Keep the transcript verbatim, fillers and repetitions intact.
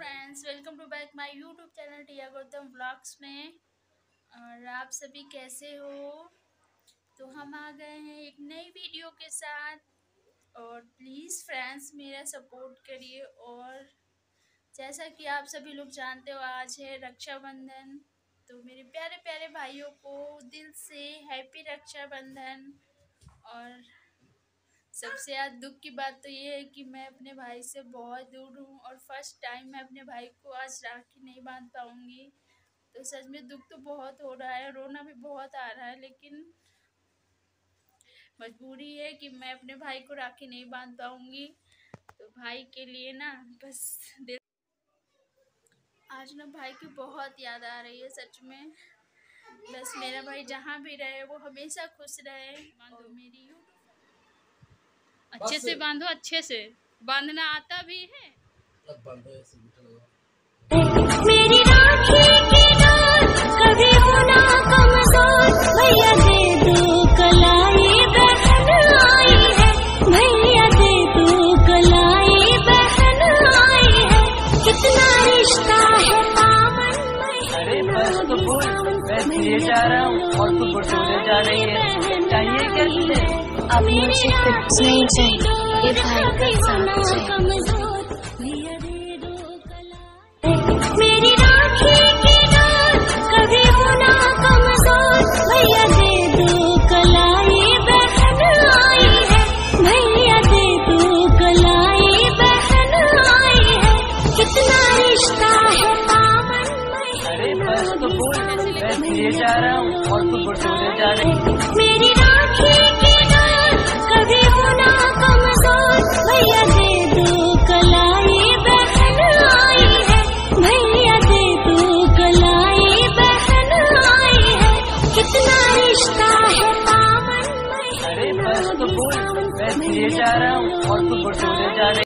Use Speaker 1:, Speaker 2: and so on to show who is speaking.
Speaker 1: Friends, welcome to back my YouTube channel Tia Gautam vlogs में। और आप सभी कैसे हो? तो हम आ गए हैं एक नई वीडियो के साथ। और प्लीज़ फ्रेंड्स मेरा सपोर्ट करिए। और जैसा कि आप सभी लोग जानते हो, आज है रक्षाबंधन। तो मेरे प्यारे प्यारे भाइयों को दिल से हैप्पी रक्षाबंधन। और सबसे ज़्यादा दुख की बात तो ये है कि मैं अपने भाई से बहुत दूर हूँ और फर्स्ट टाइम मैं अपने भाई को आज राखी नहीं बांध पाऊँगी। तो सच में दुख तो बहुत हो रहा है, रोना भी बहुत आ रहा है, लेकिन मजबूरी है कि मैं अपने भाई को राखी नहीं बांध पाऊँगी। तो भाई के लिए ना बस दिल आज ना भाई की बहुत याद आ रही है सच में। बस मेरा भाई जहाँ भी रहे वो हमेशा खुश रहे। और मेरी अच्छे से बांधो, अच्छे से बांधना आता भी है।
Speaker 2: अब बांधो ऐसे
Speaker 3: मेरी राखी के डोर कभी होना कमजोर, भैया दे दो कलाई बहन आई है, भैया दे दो कलाई बहन आई है, कितना रिश्ता है पावन में।
Speaker 4: अरे बस तो बोल, मैं दिए जा रहा हूँ और तू बटोरे जा रही है, चाहिए क्या तुझे?
Speaker 3: अब मुझे कुछ नहीं चाहिए, ये भाई का साथ चाहिए। मेरी राखी की डोर कभी होना कमजोर, भैया दे दो कलाई बहन आई है, भैया दे दो कलाई बहन आई है, कितना रिश्ता है पावन में।
Speaker 4: अरे बस तो बोल, मैं दिए जा रहा हूँ और तू बटोरे जा रही है।
Speaker 3: मेरी राखी की डोर कभी होना कमजोर, भैया दे दो कलाई बहन आई है, भैया दे दो कलाई बहन आई है, कितना रिश्ता है पावन में।
Speaker 4: अरे बस तो बोल, मैं दिए जा रहा हूँ और तू बटोरे जा रही है।